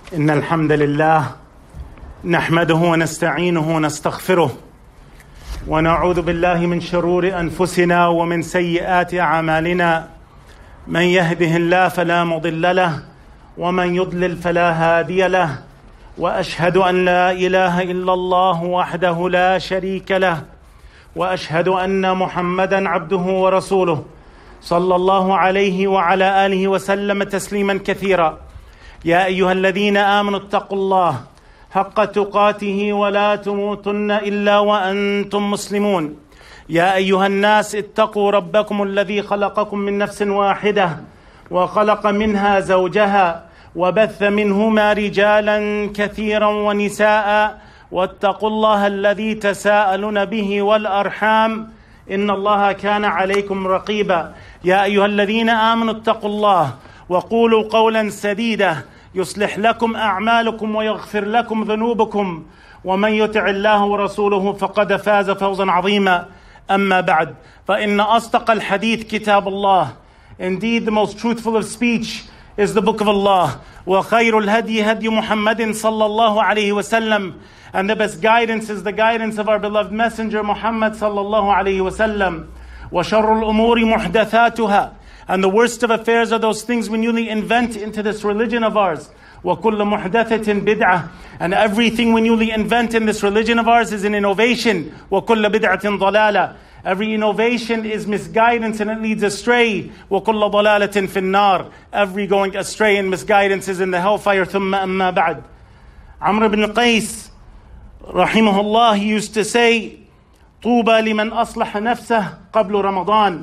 إن الحمد لله نحمده ونستعينه ونستغفره ونعوذ بالله من شرور أنفسنا ومن سيئات أعمالنا من يهده الله فلا مضل له ومن يضلل فلا هادي له وأشهد أن لا إله إلا الله وحده لا شريك له وأشهد أن محمدا عبده ورسوله صلى الله عليه وعلى آله وسلم تسليما كثيرا. يا أيها الذين آمنوا اتقوا الله حق تقاته ولا تموتن إلا وأنتم مسلمون. يا أيها الناس اتقوا ربكم الذي خلقكم من نفس واحدة وخلق منها زوجها وبث منهما رجالا كثيرا ونساء واتقوا الله الذي تساءلون به والأرحام إن الله كان عليكم رقيبا. يا أيها الذين آمنوا اتقوا الله وقولوا قولا سديدا يصلح لكم أعمالكم ويغفر لكم ذنوبكم ومن يطع الله ورسوله فقد فاز فوزا عظيما. أما بعد فإن أصدق الحديث كتاب الله. Indeed, the most truthful of speech is the book of Allah. وخير الهدي هدي محمد صلى الله عليه وسلم. And the best guidance is the guidance of our beloved messenger Muhammad صلى الله عليه وسلم. وشر الأمور محدثاتها. And the worst of affairs are those things we newly invent into this religion of ours. وَكُلَّ مُحْدَثَةٍ بِدْعَةٍ. And everything we newly invent in this religion of ours is an innovation. وَكُلَّ بِدْعَةٍ ضَلَالَةٍ. Every innovation is misguidance and it leads astray. وَكُلَّ ضَلَالَةٍ فِي النَّارِ. Every going astray and misguidance is in the hellfire. ثُمَّ أَمَّا بَعْدٍ. Amr ibn Qais, rahimahullah, he used to say, طُوبَى لِمَنْ أَصْلَحَ نَفْسَهُ قَبْلُ رَمَضَانِ.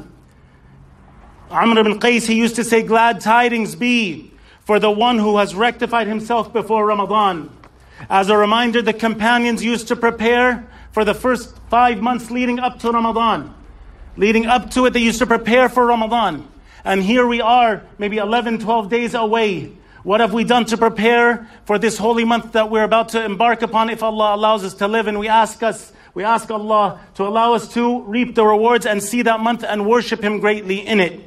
Amr ibn Qais, he used to say, glad tidings be for the one who has rectified himself before Ramadan. As a reminder, the companions used to prepare for the first 5 months leading up to Ramadan. Leading up to it, they used to prepare for Ramadan. And here we are, maybe 11, 12 days away. What have we done to prepare for this holy month that we're about to embark upon if Allah allows us to live? And we ask Allah to allow us to reap the rewards and see that month and worship Him greatly in it.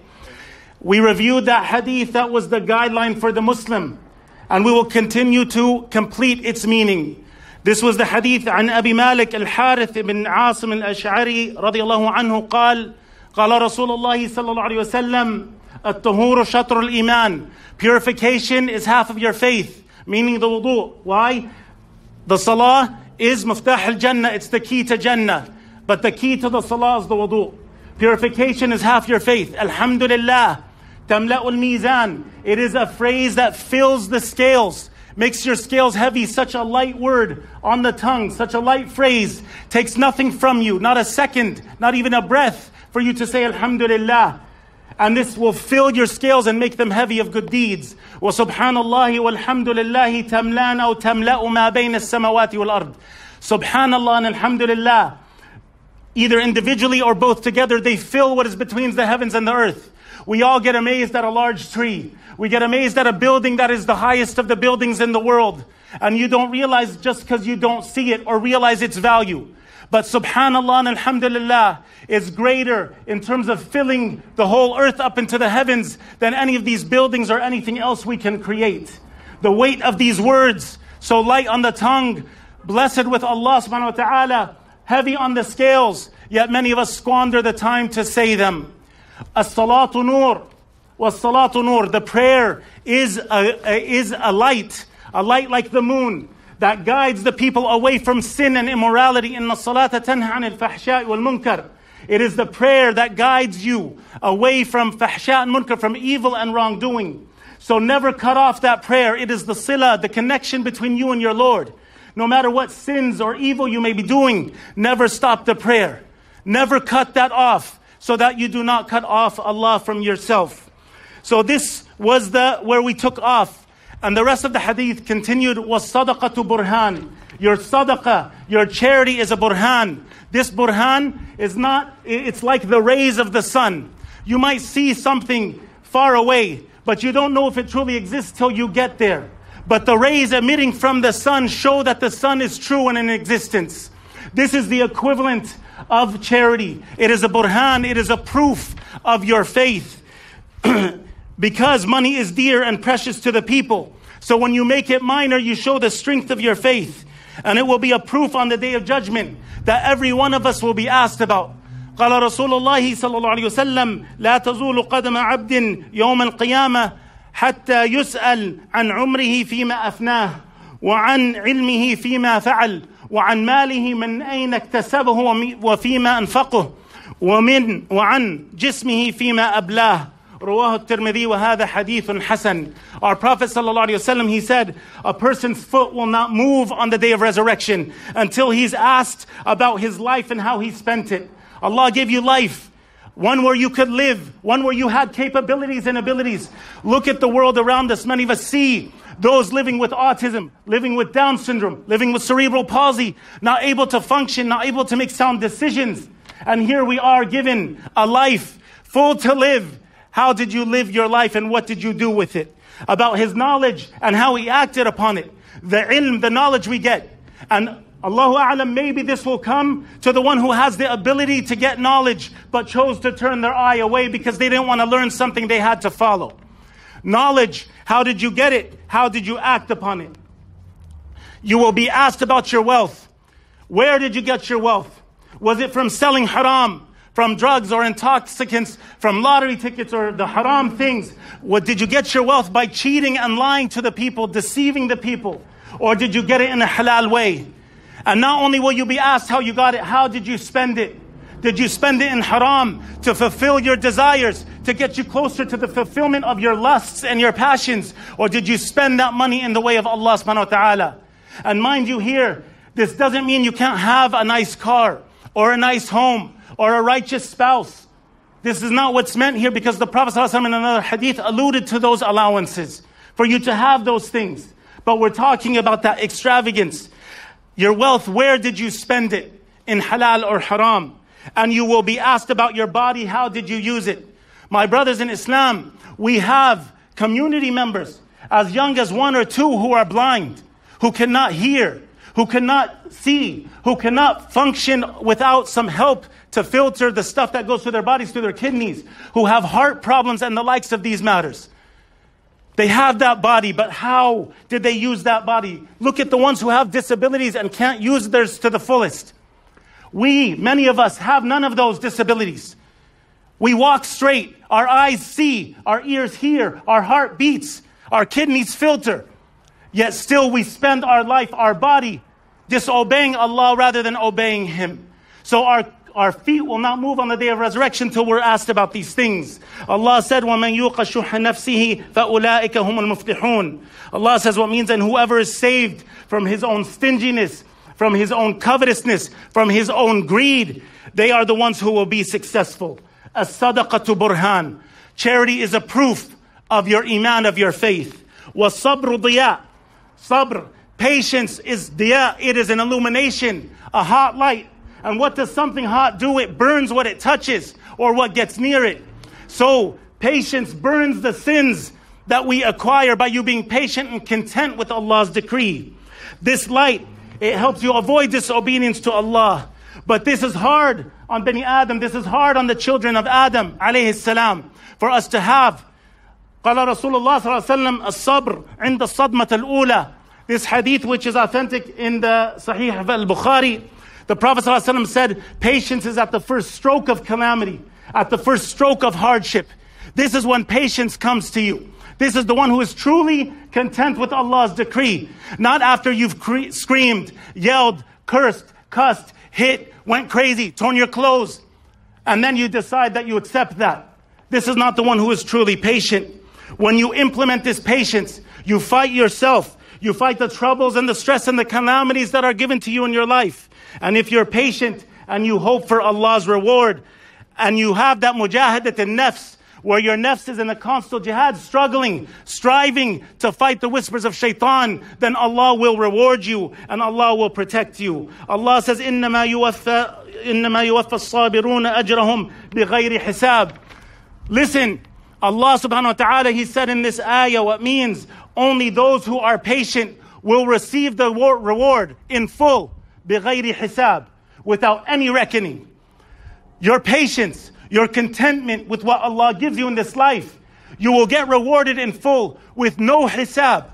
We reviewed that hadith that was the guideline for the Muslim, and we will continue to complete its meaning. This was the hadith عن أبي مالك الحارث بن عاصم الأشعري رضي الله عنه قال قال رسول الله صلى الله عليه وسلم الطهور شطر الإيمان. Purification is half of your faith, meaning the wudu. Why? The salah is مفتاح الجنة, it's the key to Jannah, but the key to the salah is the wudu. Purification is half your faith. Alhamdulillah. تملأ الميزان. It is a phrase that fills the scales, makes your scales heavy. Such a light word on the tongue, such a light phrase, takes nothing from you, not a second, not even a breath for you to say Alhamdulillah. And this will fill your scales and make them heavy of good deeds. وَسُبْحَانَ اللَّهِ وَالْحَمْدُ لِلَّهِ تَمْلَانَ أَوْ تَمْلَأُ مَا بَيْنَ السَّمَوَاتِ وَالْأَرْضِ. Subhanallah and Alhamdulillah, either individually or both together, they fill what is between the heavens and the earth. We all get amazed at a large tree. We get amazed at a building that is the highest of the buildings in the world. And you don't realize just because you don't see it or realize its value. But subhanallah and alhamdulillah is greater in terms of filling the whole earth up into the heavens than any of these buildings or anything else we can create. The weight of these words, so light on the tongue, blessed with Allah subhanahu wa ta'ala, heavy on the scales, yet many of us squander the time to say them. As-salatu nur, was-salatu nur. The prayer is a light like the moon that guides the people away from sin and immorality. Inna as-salata tanha 'anil fahsha'i wal munkar. It is the prayer that guides you away from fahsha and munkar, from evil and wrongdoing. So never cut off that prayer. It is the sila, the connection between you and your Lord. No matter what sins or evil you may be doing, never stop the prayer. Never cut that off, so that you do not cut off Allah from yourself. So this was where we took off. And the rest of the hadith continued, was sadaqatu burhan. Your sadaqah, your charity is a burhan. This burhan is not, it's like the rays of the sun. You might see something far away, but you don't know if it truly exists till you get there. But the rays emitting from the sun show that the sun is true and in existence. This is the equivalent of charity. It is a burhan, it is a proof of your faith. Because money is dear and precious to the people, So when you make it minor, you show the strength of your faith. And it will be a proof on the day of judgment that every one of us will be asked about. قال رسول الله صلى الله عليه وسلم لا تزول قدم عبد يوم القيامة حتى يسأل عن عمره فيما أفناه وعن علمه فيما فعل وعن ماله من أين اكتسبه وفيما أنفقه وعن جسمه فيما أبلاه. رواه الترمذي وهذا حديث حسن. Our Prophet sallallahu alaihi wasallam, he said, a person's foot will not move on the day of resurrection until he's asked about his life and how he spent it. Allah gave you life, one where you could live, one where you had capabilities and abilities. Look at the world around us. Many of us see those living with autism, living with Down syndrome, living with cerebral palsy, not able to function, not able to make sound decisions. And here we are given a life full to live. How did you live your life and what did you do with it? About his knowledge and how he acted upon it. The ilm, the knowledge we get. And Allahu A'lam, maybe this will come to the one who has the ability to get knowledge but chose to turn their eye away because they didn't want to learn something they had to follow. Knowledge, how did you get it? How did you act upon it? You will be asked about your wealth. Where did you get your wealth? Was it from selling haram, from drugs or intoxicants, from lottery tickets or the haram things? What, did you get your wealth by cheating and lying to the people, deceiving the people? Or did you get it in a halal way? And not only will you be asked how you got it, how did you spend it? Did you spend it in haram to fulfill your desires, to get you closer to the fulfillment of your lusts and your passions? Or did you spend that money in the way of Allah subhanahu wa ta'ala? And mind you here, this doesn't mean you can't have a nice car or a nice home or a righteous spouse. This is not what's meant here, because the Prophet ﷺ in another hadith alluded to those allowances for you to have those things. But we're talking about that extravagance. Your wealth, where did you spend it? In halal or haram? And you will be asked about your body, how did you use it? My brothers in Islam, we have community members as young as 1 or 2 who are blind, who cannot hear, who cannot see, who cannot function without some help to filter the stuff that goes through their bodies, through their kidneys, who have heart problems and the likes of these matters. They have that body, but how did they use that body? Look at the ones who have disabilities and can't use theirs to the fullest. Many of us have none of those disabilities. We walk straight, our eyes see, our ears hear, our heart beats, our kidneys filter. Yet still we spend our life, our body, disobeying Allah rather than obeying Him. So our feet will not move on the day of resurrection till we're asked about these things. Allah said, وَمَنْ يُوقَ شُحَّ نَفْسِهِ فَأُولَٰئِكَ هُمُ الْمُفْلِحُونَ. Allah says what means, and whoever is saved from his own stinginess, from his own covetousness, from his own greed, they are the ones who will be successful. As-sadaqatu burhan. Charity is a proof of your iman, of your faith. وَالصَّبْرُ ضِيَاء. Sabr, patience is diya. It is an illumination, a hot light. And what does something hot do? It burns what it touches or what gets near it. So patience burns the sins that we acquire by you being patient and content with Allah's decree. This light, it helps you avoid disobedience to Allah. But this is hard on Bani Adam. This is hard on the children of Adam alayhi salam, for us to have. قال رسول الله صلى الله عليه وسلم الصبر عند الصدمة الأولى. This hadith, which is authentic in the Sahih al-Bukhari, the Prophet ﷺ said, patience is at the first stroke of calamity, at the first stroke of hardship. This is when patience comes to you. This is the one who is truly content with Allah's decree. Not after you've screamed, yelled, cursed, cussed, hit, went crazy, torn your clothes, and then you decide that you accept that. This is not the one who is truly patient. When you implement this patience, you fight yourself. You fight the troubles and the stress and the calamities that are given to you in your life. And if you're patient and you hope for Allah's reward, and you have that mujahadat al-nafs, where your nafs is in a constant jihad, struggling, striving to fight the whispers of shaitan, then Allah will reward you and Allah will protect you. Allah says, إِنَّمَا يُوَفَّى الصَّابِرُونَ أَجْرَهُمْ بِغَيْرِ حِسَابٍ. Listen, Allah subhanahu wa ta'ala, He said in this ayah, what means only those who are patient will receive the reward in full. بِغَيْرِ حِسَابٍ, without any reckoning. Your patience, your contentment with what Allah gives you in this life, you will get rewarded in full with no hisab.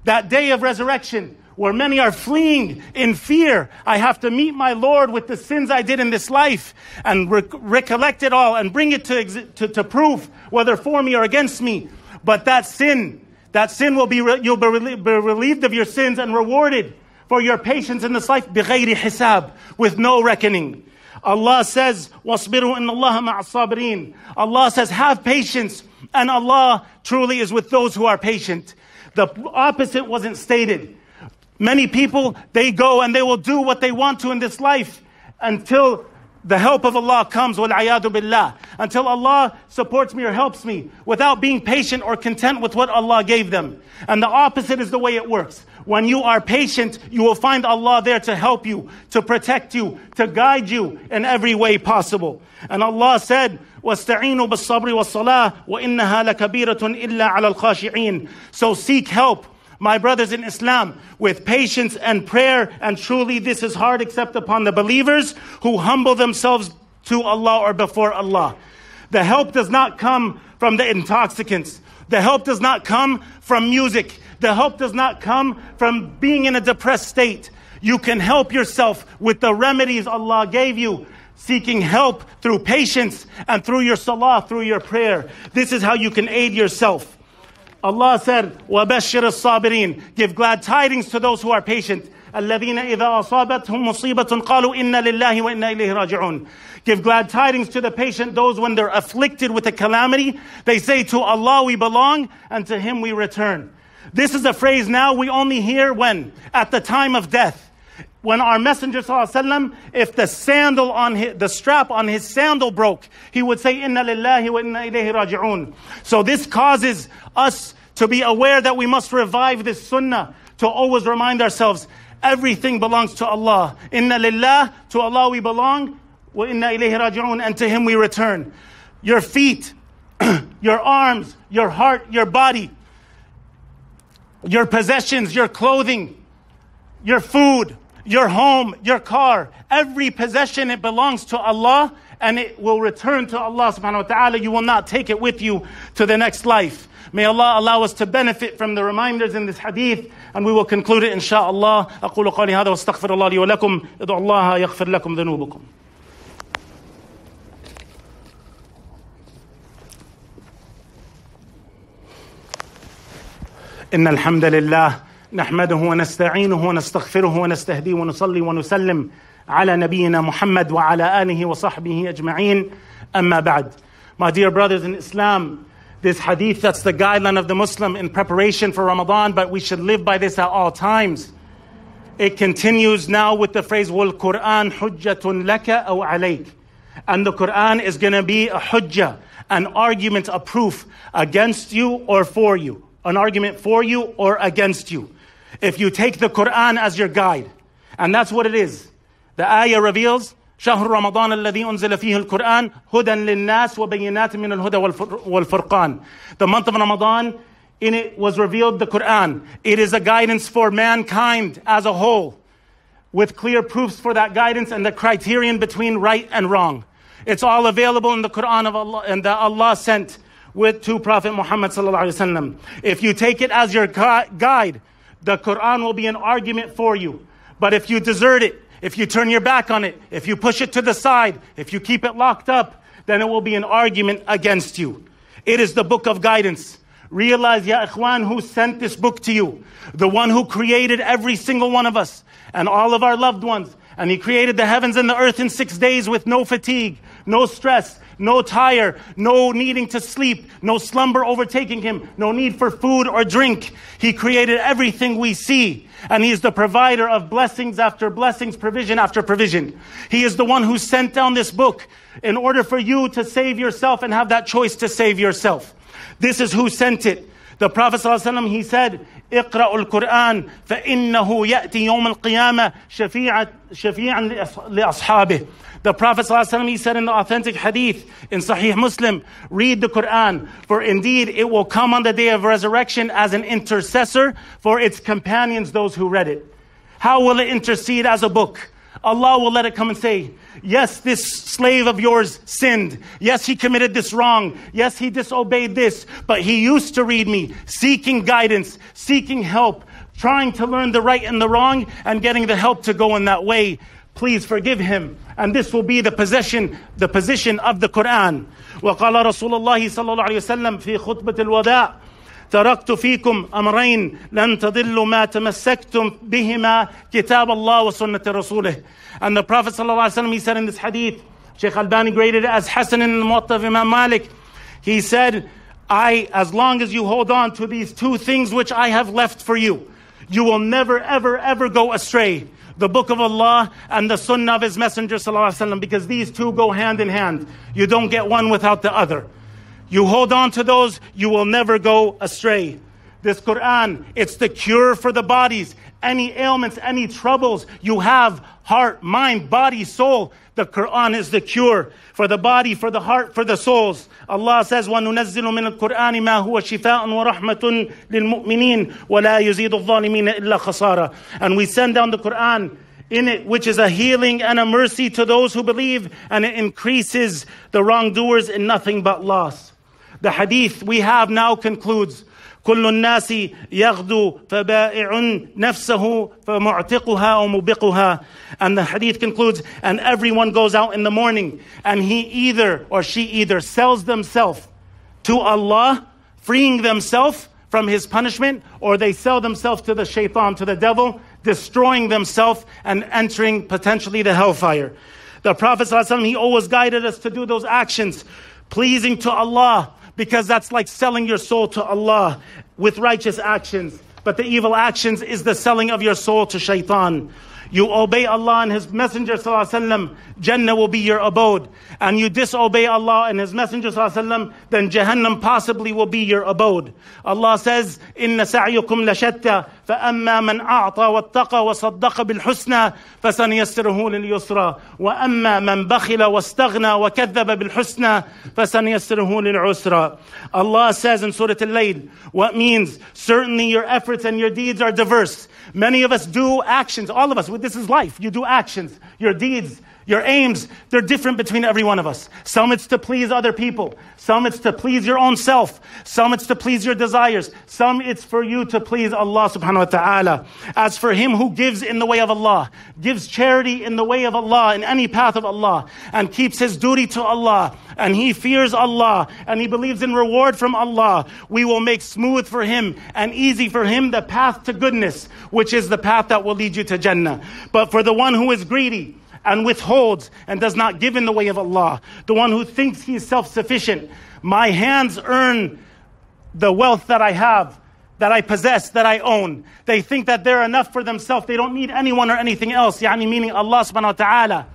That day of resurrection, where many are fleeing in fear. I have to meet my Lord with the sins I did in this life and recollect it all and bring it to proof, whether for me or against me. But that sin will be, you'll be relieved of your sins and rewarded for your patience in this life, بِغَيْرِ حِسَاب, with no reckoning. Allah says, وَاصْبِرُوا إِنَّ اللَّهَ مَعَ الصَّابِرِينَ. Allah says, have patience, and Allah truly is with those who are patient. The opposite wasn't stated. Many people, they go and they will do what they want to in this life until the help of Allah comes, وَالْعَيَاذُ بِاللَّهِ. Until Allah supports me or helps me, without being patient or content with what Allah gave them. And the opposite is the way it works. When you are patient, you will find Allah there to help you, to protect you, to guide you in every way possible. And Allah said, وَاسْتَعِينُوا بِالصَّبْرِ وَالصَّلَاةِ وَإِنَّهَا لَكَبِيرَةٌ إِلَّا عَلَى الْخَاشِعِينَ. So seek help, my brothers in Islam, with patience and prayer, and truly this is hard except upon the believers who humble themselves to Allah or before Allah. The help does not come from the intoxicants. The help does not come from music. The help does not come from being in a depressed state. You can help yourself with the remedies Allah gave you, seeking help through patience and through your salah, through your prayer. This is how you can aid yourself. Allah said, وَبَشِّرِ الصَّابِرِينَ. Give glad tidings to those who are patient. الَّذِينَ إِذَا أَصَابَتْهُمْ مُصِيبَةٌ قَالُوا إِنَّا لِلَّهِ وَإِنَّا إِلَيْهِ رَاجِعُونَ. Give glad tidings to the patient, those when they're afflicted with a calamity, they say, to Allah we belong and to Him we return. This is a phrase now we only hear when? At the time of death. When our Messenger ﷺ, if the sandal on the strap on his sandal broke, he would say, Inna lillahi wa inna ilayhi raji'un. So this causes us to be aware that we must revive this sunnah, to always remind ourselves, everything belongs to Allah. Inna lillah, to Allah we belong, wa inna ilayhi raji'un, and to Him we return. Your feet, your arms, your heart, your body, your possessions, your clothing, your food, your home, your car, every possession, it belongs to Allah and it will return to Allah subhanahu wa ta'ala. You will not take it with you to the next life. May Allah allow us to benefit from the reminders in this hadith, and we will conclude it inshaAllah. أقول قولي هذا واستغفر الله لي ولكم ادعوا الله يغفر لكم ذنوبكم. إن الحمد لله نحمده ونستعينه ونستغفره ونستهديه ونصلي ونسلم على نبينا محمد وعلى آله وصحبه أجمعين. أما بعد. My dear brothers in Islam, this hadith, that's the guideline of the Muslim in preparation for Ramadan, but we should live by this at all times. It continues now with the phrase, وَالْقُرْآنُ حُجَّةٌ لَكَ أَوْ عَلَيْكَ. And the Quran is going to be a hujjah, an argument, a proof against you or for you. An argument for you or against you. If you take the Quran as your guide, and that's what it is. The ayah reveals, شهر رمضان الذي أنزل فيه القرآن هدى للناس وبينات من الهدى والفرقان. The month of Ramadan, in it was revealed the Quran. It is a guidance for mankind as a whole, with clear proofs for that guidance and the criterion between right and wrong. It's all available in the Quran of Allah, and that Allah sent to Prophet Muhammad sallallahu alaihi wasallam. If you take it as your guide, the Quran will be an argument for you. But if you desert it, if you turn your back on it, if you push it to the side, if you keep it locked up, then it will be an argument against you. It is the book of guidance. Realize, ya ikhwan, who sent this book to you. The one who created every single one of us and all of our loved ones. And He created the heavens and the earth in 6 days with no fatigue, no stress, no tire, no needing to sleep, no slumber overtaking Him, no need for food or drink. He created everything we see. And He is the provider of blessings after blessings, provision after provision. He is the one who sent down this book in order for you to save yourself and have that choice to save yourself. This is who sent it. The Prophet ﷺ, he said, اقرأوا القرآن فإنه يأتي يوم القيامة شفيعا لأصحابه. The Prophet ﷺ, he said in the authentic hadith in Sahih Muslim, read the Quran, for indeed it will come on the day of resurrection as an intercessor for its companions, those who read it. How will it intercede as a book? Allah will let it come and say, yes, this slave of yours sinned. Yes, he committed this wrong. Yes, he disobeyed this. But he used to read me, seeking guidance, seeking help trying to learn the right and the wrong and getting the help to go in that way. Please forgive him. And this will be the position of the Quran. وقال رسول الله صلى الله عليه وسلم في خطبة الوداع تركت فيكم أمرين لن تضلوا ما تمسكتم بهما كتاب الله وسنة رسوله. And the Prophet صلى الله عليه وسلم, he said in this hadith, Shaykh Albani graded it as Hasan in the Muwatta of Imam Malik. He said, as long as you hold on to these two things which I have left for you, you will never, ever, ever go astray. The book of Allah and the sunnah of His Messenger sallallahu alaihi wasallam, because these two go hand in hand. You don't get one without the other. You hold on to those, you will never go astray. This Quran, it's the cure for the bodies. Any ailments, any troubles you have, heart, mind, body, soul, the Quran is the cure for the body, for the heart, for the souls. Allah says, وَنُنَزِّلُ مِنَ الْقُرْآنِ مَا هُوَ شِفَاءٌ وَرَحْمَةٌ لِلْمُؤْمِنِينَ وَلَا يُزِيدُ الظَّالِمِينَ إِلَّا خَسَارًا. And we send down the Quran in it, which is a healing and a mercy to those who believe, and it increases the wrongdoers in nothing but loss. The hadith we have now concludes, كل الناس يغدو فبائع نفسه فمعتقها أو مبقها. And the hadith concludes, and everyone goes out in the morning and he either or she either sells themselves to Allah, freeing themselves from His punishment, or they sell themselves to the shaitan, to the devil, destroying themselves and entering potentially the hellfire. The Prophet ﷺ, he always guided us to do those actions pleasing to Allah, because that's like selling your soul to Allah with righteous actions. But the evil actions is the selling of your soul to shaitan. You obey Allah and His Messenger ﷺ, Jannah will be your abode. And you disobey Allah and His Messenger ﷺ, then Jahannam possibly will be your abode. Allah says, إِنَّ سَعْيُكُمْ لَشَتَّى فَأَمَّا مَنْ أَعْطَى وَاتَّقَى وَصَدَّقَ بِالْحُسْنَى فَسَنُيَسِّرُهُ لِلْيُسْرَى وَأَمَّا مَنْ بَخِلَ وَاسْتَغْنَى وَكَذَّبَ بِالْحُسْنَى فَسَنُيَسِّرُهُ لِلْعُسْرَى. Allah says in Surah Al-Layl, what means certainly your efforts and your deeds are diverse. Many of us do actions, all of us, this is life. You do actions, your deeds, your aims, they're different between every one of us. Some it's to please other people. Some it's to please your own self. Some it's to please your desires. Some it's for you to please Allah subhanahu wa ta'ala. As for him who gives in the way of Allah, gives charity in the way of Allah, in any path of Allah, and keeps his duty to Allah, and he fears Allah, and he believes in reward from Allah, we will make smooth for him and easy for him the path to goodness, which is the path that will lead you to Jannah. But for the one who is greedy and withholds and does not give in the way of Allah, the one who thinks he is self-sufficient, my hands earn the wealth that I have, that I possess, that I own. They think that they're enough for themselves. They don't need anyone or anything else. Meaning Allah subhanahu wa ta'ala.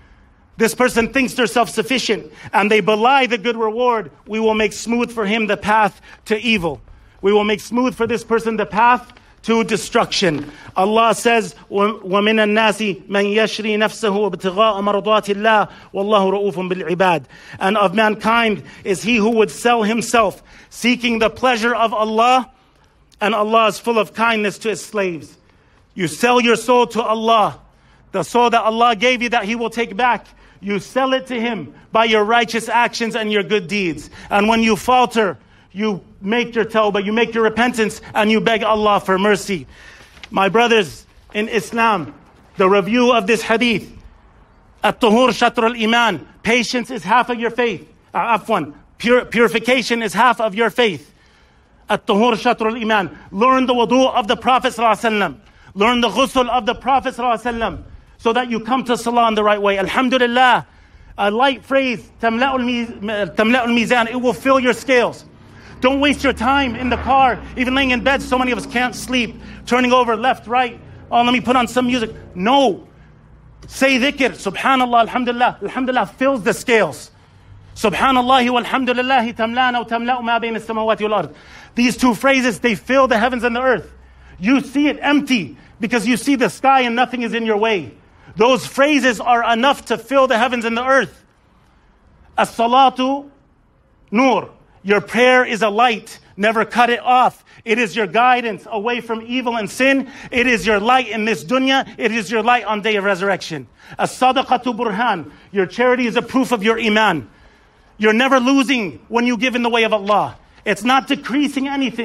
This person thinks they're self-sufficient and they belie the good reward. We will make smooth for him the path to evil. We will make smooth for this person the path to destruction. Allah says, وَمِنَ النَّاسِ مَنْ يَشْرِي نَفْسَهُ وَابْتِغَاءَ مَرْضَاتِ اللَّهِ وَاللَّهُ رَؤُوفٌ بِالْعِبَادِ. And of mankind is he who would sell himself, seeking the pleasure of Allah, and Allah is full of kindness to his slaves. You sell your soul to Allah, the soul that Allah gave you that he will take back. You sell it to him by your righteous actions and your good deeds. And when you falter, you make your tawbah, you make your repentance, and you beg Allah for mercy. My brothers in Islam, the review of this hadith, At-tuhur shatr al-iman, patience is half of your faith. Purification is half of your faith. At-tuhur shatr al-iman. Learn the wudu of the Prophet ﷺ. Learn the ghusl of the Prophet ﷺ, so that you come to salah in the right way. Alhamdulillah, a light phrase, tamla'ul mizan, it will fill your scales. Don't waste your time in the car, even laying in bed. So many of us can't sleep, turning over left, right. Oh, let me put on some music. No. Say dhikr, subhanallah, alhamdulillah. Alhamdulillah fills the scales. Subhanallah walhamdulillah tamlana wa tamla'u ma bayna as-samawati wal ard. These two phrases, they fill the heavens and the earth. You see it empty because you see the sky and nothing is in your way. Those phrases are enough to fill the heavens and the earth. As-salatu nur. Your prayer is a light. Never cut it off. It is your guidance away from evil and sin. It is your light in this dunya. It is your light on day of resurrection. As-sadaqatu burhan. Your charity is a proof of your iman. You're never losing when you give in the way of Allah. It's not decreasing anything.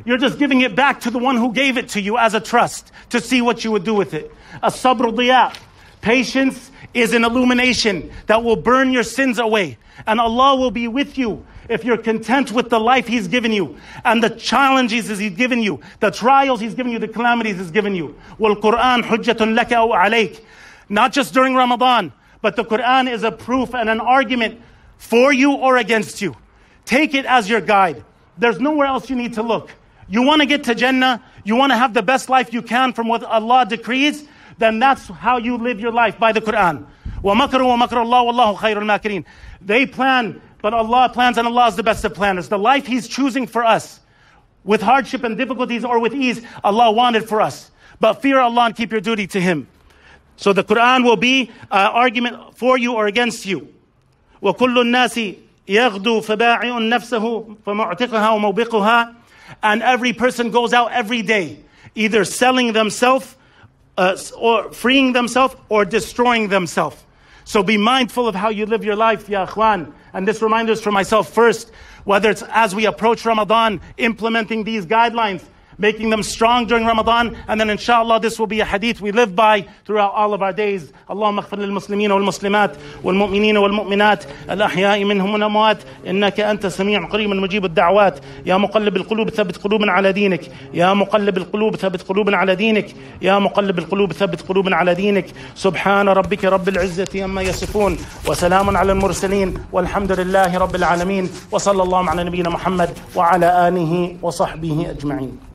You're just giving it back to the one who gave it to you as a trust to see what you would do with it. As-sabru diya. Patience is an illumination that will burn your sins away. And Allah will be with you if you're content with the life He's given you and the challenges He's given you, the trials He's given you, the calamities He's given you. وَالْقُرْآنُ حُجَّةٌ لَكَ أَوْ عَلَيْكَ. Not just during Ramadan, but the Quran is a proof and an argument for you or against you. Take it as your guide. There's nowhere else you need to look. You want to get to Jannah, you want to have the best life you can from what Allah decrees, then that's how you live your life, by the Quran. وَمَكَرُوا وَمَكَرَ اللَّهُ وَاللَّهُ خَيْرُ الْمَاكِرِينَ. They plan, but Allah plans, and Allah is the best of planners. The life He's choosing for us, with hardship and difficulties or with ease, Allah wanted for us. But fear Allah and keep your duty to Him. So the Quran will be an argument for you or against you. وَكُلُّ النَّاسِ يَغْدُو فَبَاعِعٌ نَفْسَهُ فَمُعْتِقُهَا وَمُوبِقُهَا. And every person goes out every day, either selling themselves, or freeing themselves, or destroying themselves. So be mindful of how you live your life, ya akhwan. And this reminder is for myself first, whether it's as we approach Ramadan, implementing these guidelines, making them strong during Ramadan, and then inshallah this will be a hadith we live by throughout all of our days. Allahumma ighfir lil muslimeen wal muslimat wal mu'mineen wal mu'minat al ahya'i minhum wal amwat innaka anta sami'un qareebun mujib ad da'awat ya muqallib al qulub thabbit qulubana ala dinik ya muqallib al qulub thabbit qulubana ala dinik ya muqallib al qulub thabbit qulubana ala dinik subhana rabbika rabbil izzati amma yasifun wa salamun ala al mursalin walhamdulillahi rabbil alamin wa sallallahu ala nabiyyina Muhammad wa ala alihi wa sahbihi ajma'in.